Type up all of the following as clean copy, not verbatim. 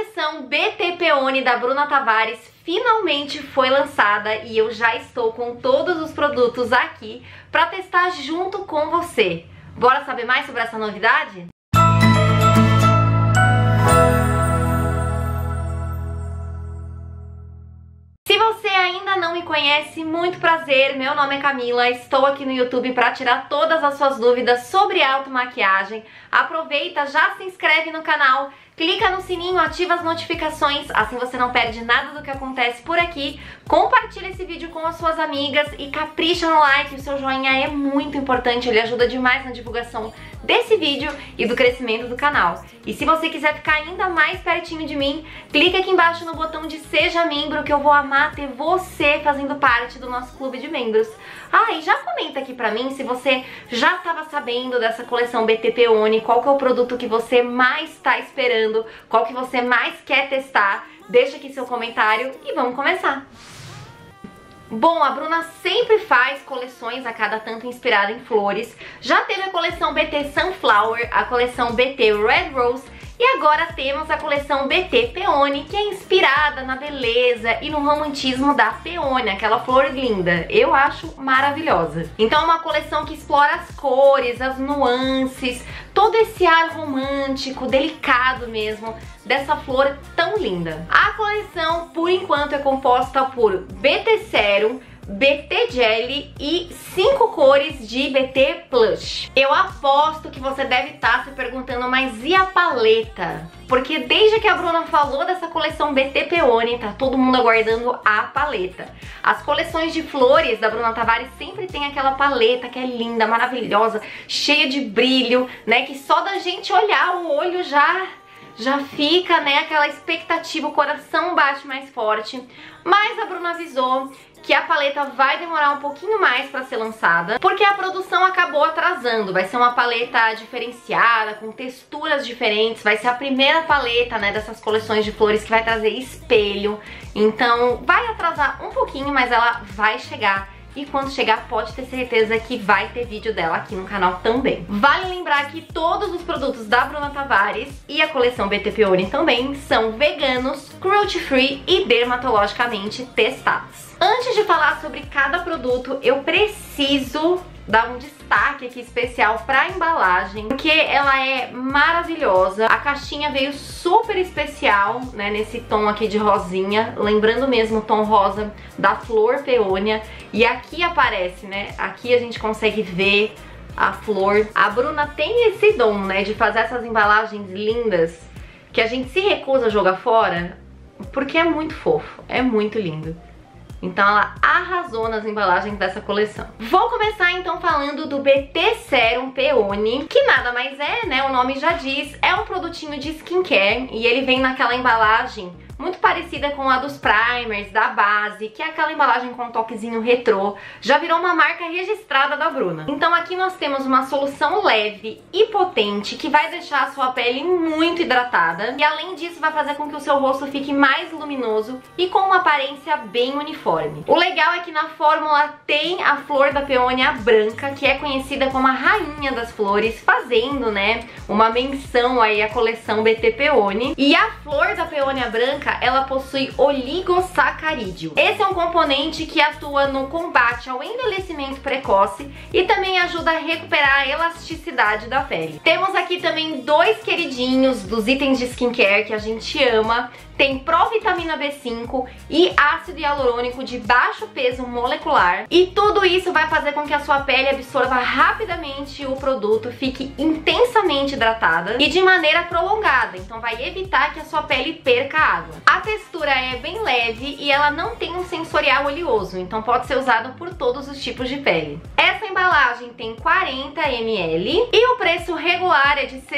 coleção BT Peony da Bruna Tavares finalmente foi lançada e eu já estou com todos os produtos aqui para testar junto com você. Bora saber mais sobre essa novidade? Se você ainda não me conhece, muito prazer, meu nome é Camila, estou aqui no YouTube para tirar todas as suas dúvidas sobre automaquiagem. Aproveita, já se inscreve no canal, clica no sininho, ativa as notificações, assim você não perde nada do que acontece por aqui. Compartilha esse vídeo com as suas amigas e capricha no like, o seu joinha é muito importante, ele ajuda demais na divulgação desse vídeo e do crescimento do canal. E se você quiser ficar ainda mais pertinho de mim, clica aqui embaixo no botão de Seja Membro, que eu vou amar ter você fazendo parte do nosso clube de membros. Ah, e já comenta aqui pra mim se você já estava sabendo dessa coleção BT Peony, qual que é o produto que você mais está esperando, qual que você mais quer testar. Deixa aqui seu comentário e vamos começar! Bom, a Bruna sempre faz coleções a cada tanto inspirada em flores. Já teve a coleção BT Sunflower, a coleção BT Red Rose e agora temos a coleção BT Peony, que é inspirada na beleza e no romantismo da peônia, aquela flor linda. Eu acho maravilhosa. Então é uma coleção que explora as cores, as nuances, todo esse ar romântico, delicado mesmo, dessa flor tão linda. A coleção, por enquanto, é composta por BT Serum, BT Jelly e 5 cores de BT Plush. Eu aposto que você deve estar se perguntando, mas e a paleta? Porque desde que a Bruna falou dessa coleção BT Peony, tá todo mundo aguardando a paleta. As coleções de flores da Bruna Tavares sempre tem aquela paleta que é linda, maravilhosa, cheia de brilho, né? Que só da gente olhar o olho já fica, né, aquela expectativa, o coração bate mais forte. Mas a Bruna avisou que a paleta vai demorar um pouquinho mais para ser lançada, porque a produção acabou atrasando. Vai ser uma paleta diferenciada, com texturas diferentes, vai ser a primeira paleta, né, dessas coleções de flores que vai trazer espelho. Então vai atrasar um pouquinho, mas ela vai chegar. E quando chegar, pode ter certeza que vai ter vídeo dela aqui no canal também. Vale lembrar que todos os produtos da Bruna Tavares e a coleção BT Peony também são veganos, cruelty free e dermatologicamente testados. Antes de falar sobre cada produto, eu preciso dar um destaque aqui especial para a embalagem, porque ela é maravilhosa. A caixinha veio super especial, né, nesse tom aqui de rosinha, lembrando mesmo o tom rosa da flor peônia. E aqui aparece, né, aqui a gente consegue ver a flor. A Bruna tem esse dom, né, de fazer essas embalagens lindas que a gente se recusa a jogar fora, porque é muito fofo, é muito lindo. Então ela arrasou nas embalagens dessa coleção. Vou começar então falando do BT Serum Peony, que nada mais é, né, o nome já diz, é um produtinho de skincare e ele vem naquela embalagem muito parecida com a dos primers, da base, que é aquela embalagem com um toquezinho retrô. Já virou uma marca registrada da Bruna. Então aqui nós temos uma solução leve e potente que vai deixar a sua pele muito hidratada e além disso vai fazer com que o seu rosto fique mais luminoso e com uma aparência bem uniforme. O legal é que na fórmula tem a flor da peônia branca, que é conhecida como a rainha das flores, fazendo, né, uma menção aí à coleção BT Peony. E a flor da peônia branca, ela possui oligosacarídeo. Esse é um componente que atua no combate ao envelhecimento precoce e também ajuda a recuperar a elasticidade da pele. Temos aqui também dois queridinhos dos itens de skincare que a gente ama. Tem provitamina B5 e ácido hialurônico de baixo peso molecular. E tudo isso vai fazer com que a sua pele absorva rapidamente o produto, fique intensamente hidratada e de maneira prolongada. Então vai evitar que a sua pele perca água. A textura é bem leve e ela não tem um sensorial oleoso, então pode ser usado por todos os tipos de pele. Essa embalagem tem 40 ml e o preço regular é de R$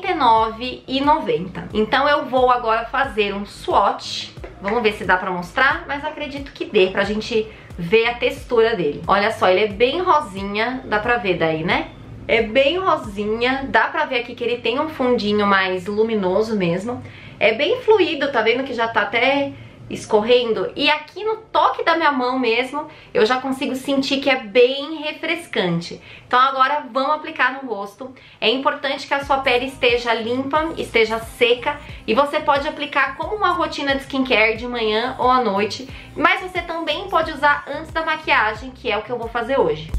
69,90. Então eu vou agora fazer um swatch. Vamos ver se dá pra mostrar, mas acredito que dê pra gente ver a textura dele. Olha só, ele é bem rosinha, dá pra ver daí, né? É bem rosinha, dá pra ver aqui que ele tem um fundinho mais luminoso mesmo. É bem fluido, tá vendo que já tá até escorrendo, e aqui no toque da minha mão mesmo eu já consigo sentir que é bem refrescante. Então agora vamos aplicar no rosto. É importante que a sua pele esteja limpa, esteja seca, e você pode aplicar como uma rotina de skincare de manhã ou à noite, mas você também pode usar antes da maquiagem, que é o que eu vou fazer hoje.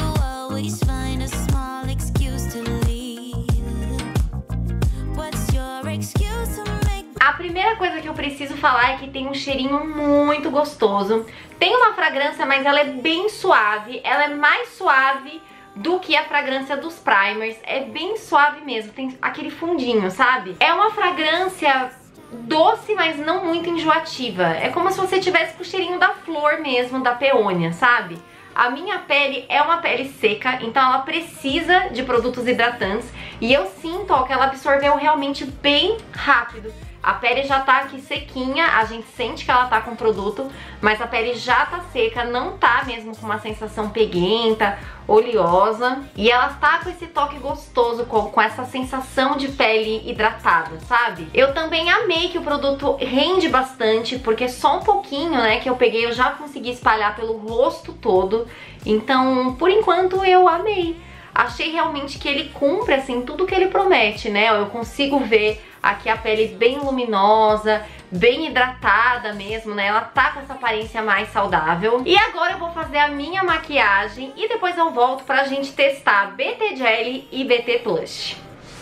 A primeira coisa que eu preciso falar é que tem um cheirinho muito gostoso. Tem uma fragrância, mas ela é bem suave. Ela é mais suave do que a fragrância dos primers. É bem suave mesmo, tem aquele fundinho, sabe? É uma fragrância doce, mas não muito enjoativa. É como se você tivesse com o cheirinho da flor mesmo, da peônia, sabe? A minha pele é uma pele seca, então ela precisa de produtos hidratantes, e eu sinto, ó, que ela absorveu realmente bem rápido. A pele já tá aqui sequinha, a gente sente que ela tá com produto, mas a pele já tá seca, não tá mesmo com uma sensação peguenta, oleosa. E ela tá com esse toque gostoso, com essa sensação de pele hidratada, sabe? Eu também amei que o produto rende bastante, porque só um pouquinho, né, que eu peguei, eu já consegui espalhar pelo rosto todo. Então, por enquanto, eu amei. Achei realmente que ele cumpre, assim, tudo que ele promete, né? Eu consigo ver aqui a pele bem luminosa, bem hidratada mesmo, né? Ela tá com essa aparência mais saudável. E agora eu vou fazer a minha maquiagem e depois eu volto pra gente testar BT Jelly e BT Plush.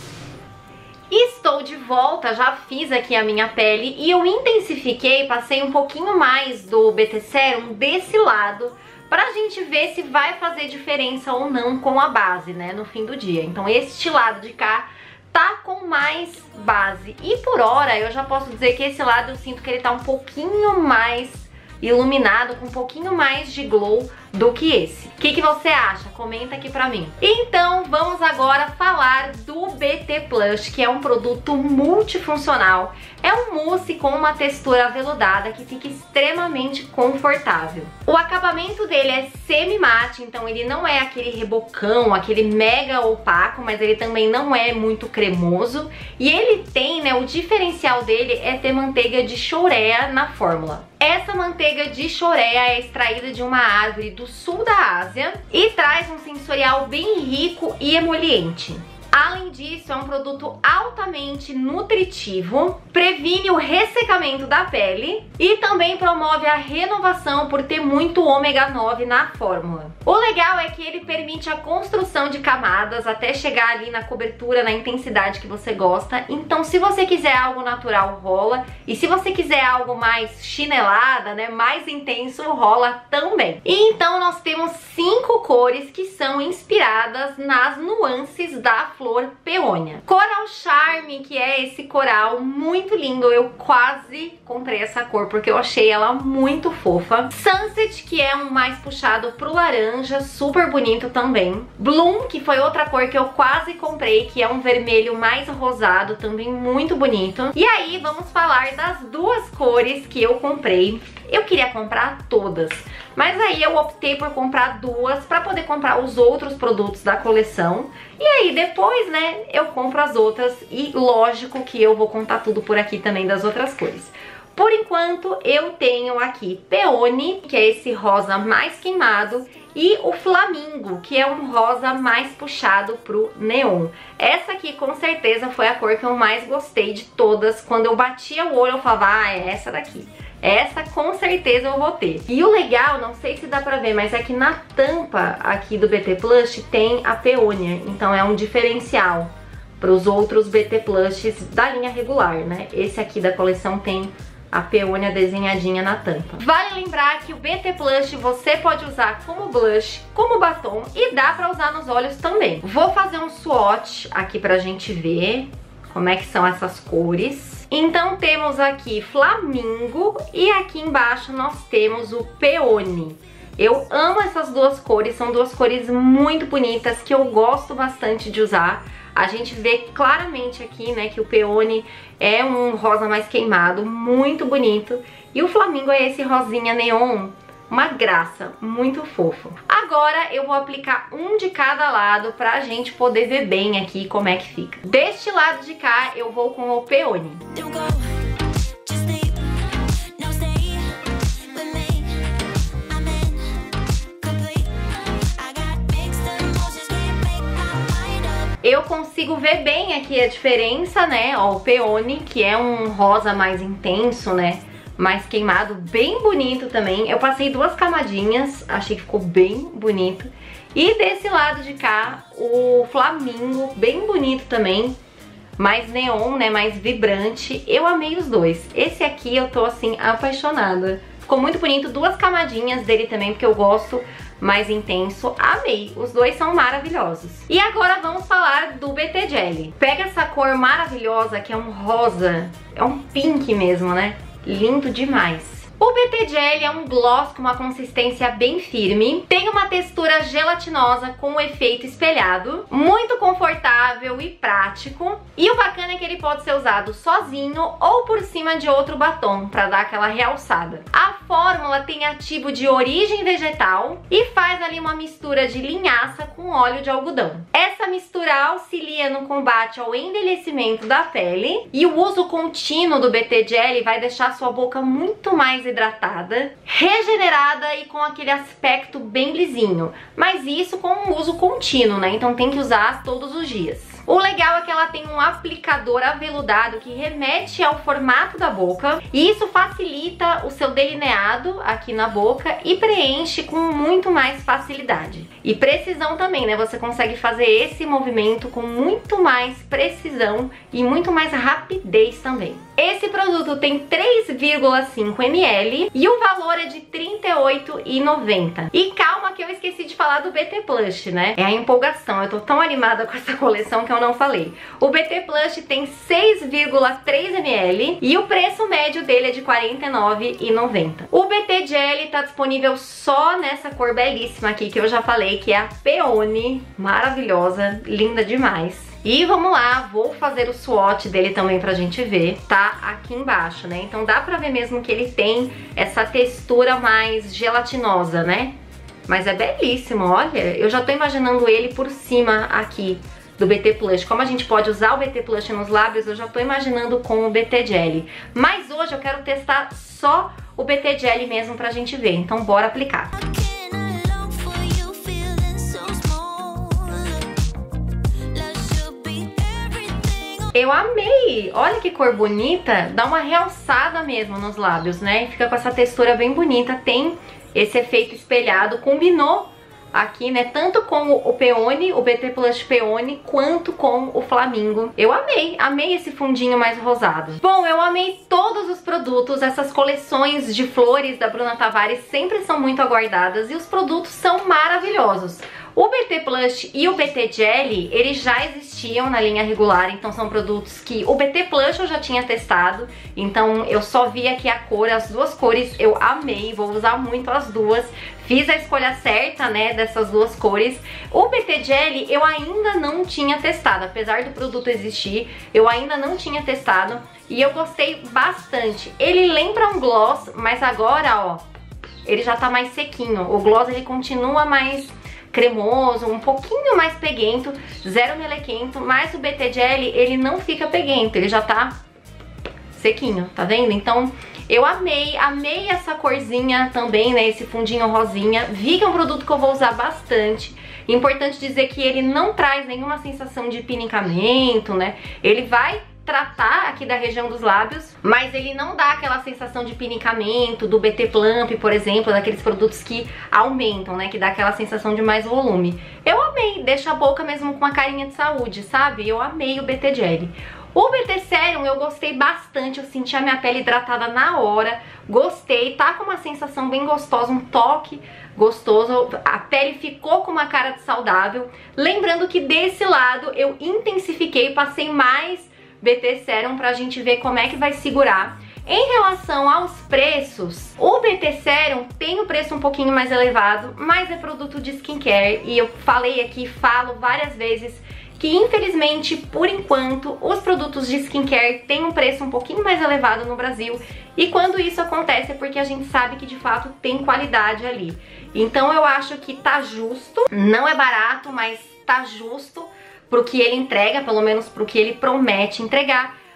Estou de volta, já fiz aqui a minha pele e eu intensifiquei, passei um pouquinho mais do BT Serum desse lado, pra gente ver se vai fazer diferença ou não com a base, né, no fim do dia. Então este lado de cá tá com mais base. E por hora eu já posso dizer que esse lado eu sinto que ele tá um pouquinho mais iluminado, com um pouquinho mais de glow do que esse. O que você acha? Comenta aqui pra mim. Então vamos agora falar do BT Plush, que é um produto multifuncional. É um mousse com uma textura aveludada que fica extremamente confortável. O acabamento dele é semi-mate, então ele não é aquele rebocão, aquele mega opaco, mas ele também não é muito cremoso. E ele tem, né, o diferencial dele é ter manteiga de choréa na fórmula. Essa manteiga de choréa é extraída de uma árvore do sul da Ásia e traz um sensorial bem rico e emoliente. Além disso, é um produto altamente nutritivo, previne o ressecamento da pele e também promove a renovação por ter muito ômega 9 na fórmula. O legal é que ele permite a construção de camadas até chegar ali na cobertura, na intensidade que você gosta. Então, se você quiser algo natural, rola. E se você quiser algo mais chinelada, né, mais intenso, rola também. E então nós temos 5 cores que são inspiradas nas nuances da flor peônia. Coral Charme, que é esse coral muito lindo, eu quase comprei essa cor porque eu achei ela muito fofa. Sunset, que é um mais puxado pro laranja, super bonito também. Bloom, que foi outra cor que eu quase comprei, que é um vermelho mais rosado, também muito bonito. E aí vamos falar das duas cores que eu comprei. Eu queria comprar todas, mas aí eu optei por comprar duas para poder comprar os outros produtos da coleção. E aí depois, né, eu compro as outras e lógico que eu vou contar tudo por aqui também das outras cores. Por enquanto eu tenho aqui Peony, que é esse rosa mais queimado, e o Flamingo, que é um rosa mais puxado pro neon. Essa aqui com certeza foi a cor que eu mais gostei de todas. Quando eu batia o olho eu falava, ah, é essa daqui. Essa com certeza eu vou ter. E o legal, não sei se dá pra ver, mas é que na tampa aqui do BT Plush tem a peônia. Então é um diferencial para os outros BT Plushes da linha regular, né? Esse aqui da coleção tem a peônia desenhadinha na tampa. Vale lembrar que o BT Plush você pode usar como blush, como batom e dá pra usar nos olhos também. Vou fazer um swatch aqui pra gente ver como é que são essas cores. Então temos aqui Flamingo e aqui embaixo nós temos o Peony. Eu amo essas duas cores, são duas cores muito bonitas que eu gosto bastante de usar. A gente vê claramente aqui, né, que o Peony é um rosa mais queimado, muito bonito. E o Flamingo é esse rosinha neon, uma graça, muito fofo. Agora eu vou aplicar um de cada lado pra gente poder ver bem aqui como é que fica. Deste lado de cá eu vou com o Peony. Eu consigo ver bem aqui a diferença, né? Ó, o Peony, que é um rosa mais intenso, né? Mais queimado, bem bonito também. Eu passei 2 camadinhas, achei que ficou bem bonito. E desse lado de cá, o Flamingo, bem bonito também. Mais neon, né? Mais vibrante. Eu amei os dois. Esse aqui eu tô, assim, apaixonada. Ficou muito bonito. 2 camadinhas dele também, porque eu gosto mais intenso. Amei. Os dois são maravilhosos. E agora vamos falar do BT Jelly. Pega essa cor maravilhosa, que é um rosa. É um pink mesmo, né? Lindo demais. O BT Jelly é um gloss com uma consistência bem firme, tem uma textura gelatinosa com um efeito espelhado, muito confortável e prático. E o bacana é que ele pode ser usado sozinho ou por cima de outro batom, para dar aquela realçada. A fórmula tem ativo de origem vegetal e faz ali uma mistura de linhaça com óleo de algodão. Essa mistura auxilia no combate ao envelhecimento da pele e o uso contínuo do BT Jelly vai deixar sua boca muito mais hidratada, regenerada e com aquele aspecto bem lisinho. Mas isso com um uso contínuo, né? Então tem que usar todos os dias. O legal é que ela tem um aplicador aveludado que remete ao formato da boca e isso facilita o seu delineado aqui na boca e preenche com muito mais facilidade. E precisão também, né? Você consegue fazer esse movimento com muito mais precisão e muito mais rapidez também. Esse produto tem 3,5 ml e o valor é de R$ 38,90. E calma que eu esqueci de falar do BT Plush, né? É a empolgação, eu tô tão animada com essa coleção que eu não falei. O BT Plush tem 6,3 ml e o preço médio dele é de R$ 49,90. O BT Jelly tá disponível só nessa cor belíssima aqui que eu já falei, que é a Peony, maravilhosa, linda demais. E vamos lá, vou fazer o swatch dele também pra gente ver, tá aqui embaixo, né? Então dá pra ver mesmo que ele tem essa textura mais gelatinosa, né? Mas é belíssimo, olha, eu já tô imaginando ele por cima aqui do BT Plush. Como a gente pode usar o BT Plush nos lábios, eu já tô imaginando com o BT Jelly. Mas hoje eu quero testar só o BT Jelly mesmo pra gente ver, então bora aplicar. Eu amei! Olha que cor bonita, dá uma realçada mesmo nos lábios, né? Fica com essa textura bem bonita, tem esse efeito espelhado, combinou aqui, né? Tanto com o Peony, o BT Plush Peony, quanto com o Flamingo. Eu amei, amei esse fundinho mais rosado. Bom, eu amei todos os produtos, essas coleções de flores da Bruna Tavares sempre são muito aguardadas e os produtos são maravilhosos. O BT Plush e o BT Jelly, eles já existiam na linha regular, então são produtos que o BT Plush eu já tinha testado, então eu só vi aqui a cor, as duas cores eu amei, vou usar muito as duas, fiz a escolha certa, né, dessas duas cores. O BT Jelly eu ainda não tinha testado, apesar do produto existir, eu ainda não tinha testado e eu gostei bastante. Ele lembra um gloss, mas agora, ó, ele já tá mais sequinho, o gloss ele continua mais cremoso, um pouquinho mais peguento, zero melequento, mas o BT Jelly ele não fica peguento, ele já tá sequinho, tá vendo? Então eu amei, amei essa corzinha também, né, esse fundinho rosinha, vi que é um produto que eu vou usar bastante. Importante dizer que ele não traz nenhuma sensação de pinicamento, né, ele vai tratar aqui da região dos lábios, mas ele não dá aquela sensação de pinicamento do BT Plump, por exemplo, daqueles produtos que aumentam, né, que dá aquela sensação de mais volume. Eu amei, deixa a boca mesmo com uma carinha de saúde, sabe? Eu amei o BT Jelly. O BT Serum eu gostei bastante, eu senti a minha pele hidratada na hora, gostei, tá com uma sensação bem gostosa, um toque gostoso, a pele ficou com uma cara de saudável. Lembrando que desse lado eu intensifiquei, passei mais BT Serum pra gente ver como é que vai segurar. Em relação aos preços, o BT Serum tem o preço um pouquinho mais elevado, mas é produto de skincare e eu falei aqui, falo várias vezes que infelizmente, por enquanto, os produtos de skincare têm um preço um pouquinho mais elevado no Brasil e quando isso acontece é porque a gente sabe que de fato tem qualidade ali. Então eu acho que tá justo, não é barato, mas tá justo pro que ele entrega, pelo menos pro que ele promete entregar,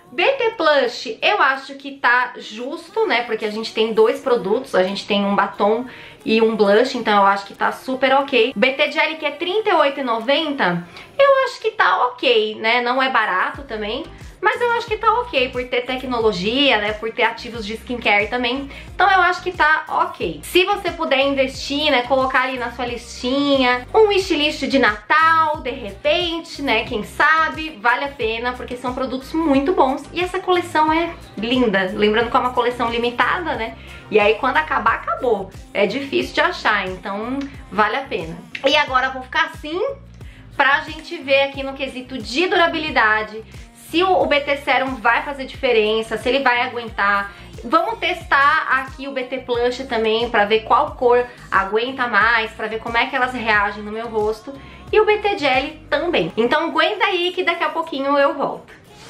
BT Plush, eu acho que tá justo, né? Porque a gente tem dois produtos, a gente tem um batom e um blush, então eu acho que tá super ok. BT Jelly, que é R$38,90, eu acho que tá ok, né? Não é barato também, mas eu acho que tá ok, por ter tecnologia, né, por ter ativos de skincare também. Então eu acho que tá ok. Se você puder investir, né, colocar ali na sua listinha um wishlist de Natal, de repente, né, quem sabe, vale a pena, porque são produtos muito bons. E essa coleção é linda, lembrando que é uma coleção limitada, né, e aí quando acabar, acabou. É difícil de achar, então vale a pena. E agora eu vou ficar assim, pra gente ver aqui no quesito de durabilidade, se o BT Serum vai fazer diferença, se ele vai aguentar. Vamos testar aqui o BT Plush também, pra ver qual cor aguenta mais, pra ver como é que elas reagem no meu rosto. E o BT Jelly também. Então aguenta aí que daqui a pouquinho eu volto.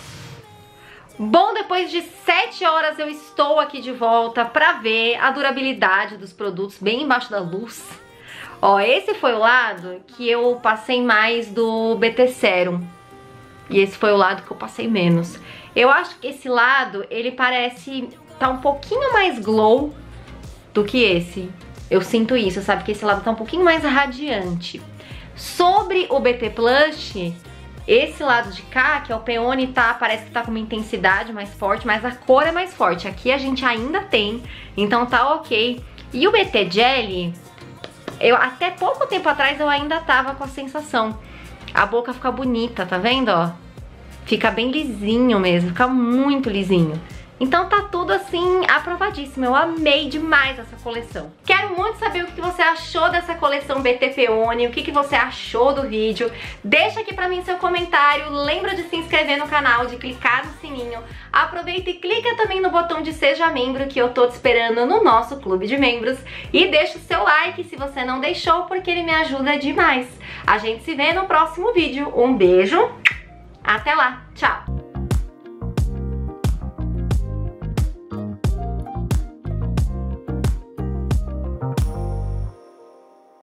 Bom, depois de 7 horas eu estou aqui de volta pra ver a durabilidade dos produtos bem embaixo da luz. Ó, esse foi o lado que eu passei mais do BT Serum. E esse foi o lado que eu passei menos. Eu acho que esse lado, ele parece tá um pouquinho mais glow do que esse. Eu sinto isso, sabe? Que esse lado tá um pouquinho mais radiante. Sobre o BT Plush, esse lado de cá, que é o Peony, tá, parece que tá com uma intensidade mais forte, mas a cor é mais forte. Aqui a gente ainda tem, então tá ok. E o BT Jelly, até pouco tempo atrás eu ainda tava com a sensação. A boca fica bonita, tá vendo, ó? Fica bem lisinho mesmo, fica muito lisinho. Então tá tudo assim, aprovadíssimo. Eu amei demais essa coleção. Quero muito saber o que você achou dessa coleção BT Peony, o que você achou do vídeo. Deixa aqui pra mim seu comentário, lembra de se inscrever no canal, de clicar no sininho. Aproveita e clica também no botão de Seja Membro, que eu tô te esperando no nosso clube de membros. E deixa o seu like se você não deixou, porque ele me ajuda demais. A gente se vê no próximo vídeo. Um beijo, até lá, tchau!